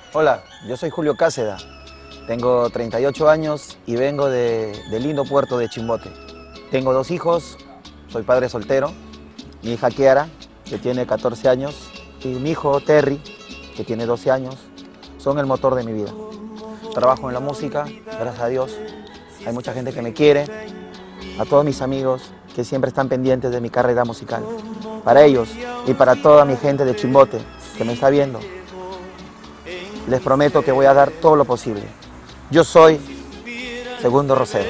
Hola, yo soy Julio Cáceda, tengo 38 años y vengo del lindo puerto de Chimbote. Tengo 2 hijos, soy padre soltero, mi hija Kiara, que tiene 14 años, y mi hijo Terry, que tiene 12 años, son el motor de mi vida. Trabajo en la música, gracias a Dios, hay mucha gente que me quiere, a todos mis amigos que siempre están pendientes de mi carrera musical. Para ellos y para toda mi gente de Chimbote que me está viendo, les prometo que voy a dar todo lo posible. Yo soy Segundo Rosero.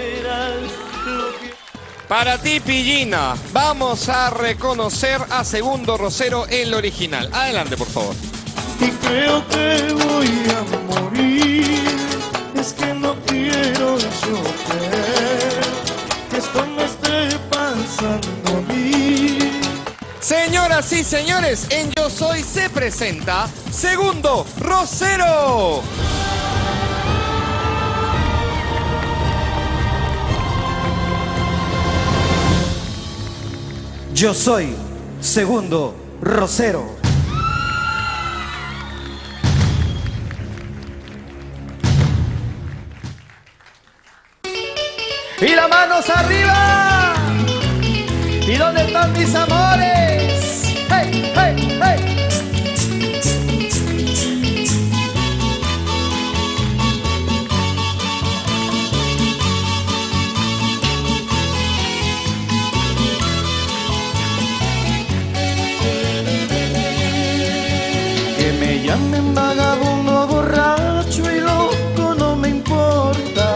Para ti, Pillina, vamos a reconocer a Segundo Rosero en lo original. Adelante, por favor. Y creo que voy a morir. Es que no quiero yo creer que esto me esté pasando a mí. Señoras y señores, en Yo Soy se presenta Segundo Rosero. Yo soy Segundo Rosero. Y las manos arriba. ¿Y dónde están mis amores? ¡Hey, hey, hey! Que me llamen vagabundo, borracho y loco, no me importa.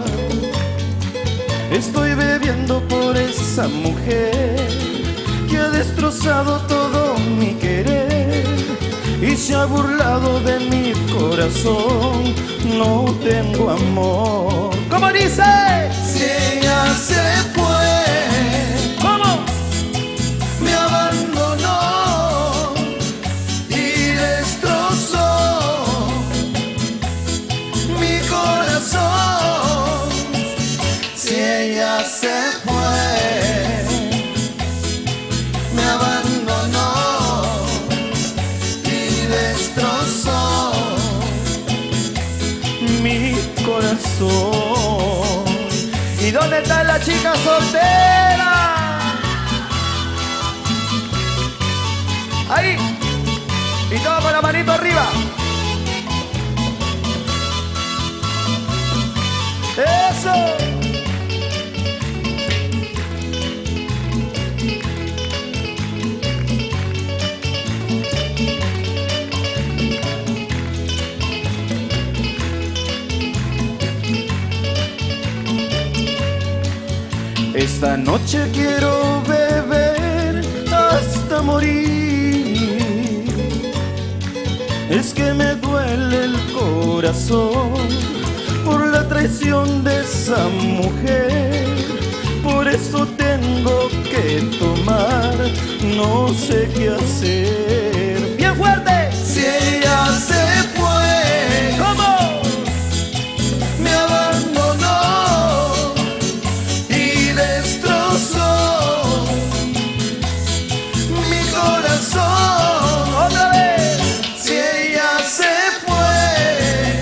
Estoy bebiendo por esa mujer que ha destrozado todo mi querer y se ha burlado de mi corazón. No tengo amor. ¿Cómo dice? Si ella se fue, ¿Cómo? me abandonó y destrozó mi corazón. Si ella se fue, me abandonó y destrozó mi corazón. ¿Y dónde está la chica soltera? Ahí. Y todo con la manito arriba. Eso. Esta noche quiero beber hasta morir. Es que me duele el corazón por la traición de esa mujer. Por eso tengo que tomar, no sé qué hacer. Bien fuerte. Si ella se fue, ¿Cómo? me abandonó y destrozó mi corazón. Otra vez. Si ella se fue,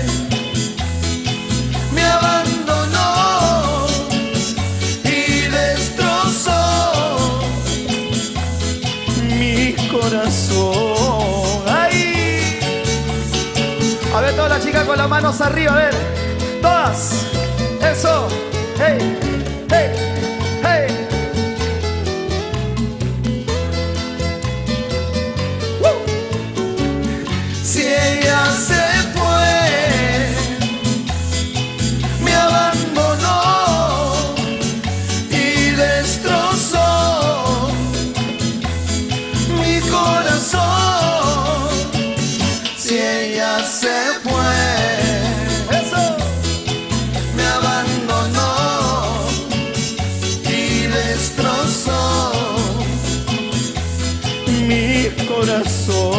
me abandonó y destrozó mi corazón. Ahí. A ver, todas las chicas con las manos arriba, a ver. Todas. Eso. Hey, hey, hey. Si ella se fue, me abandonó y destrozó mi corazón. Si ella se fue, Eso. me abandonó y destrozó mi corazón.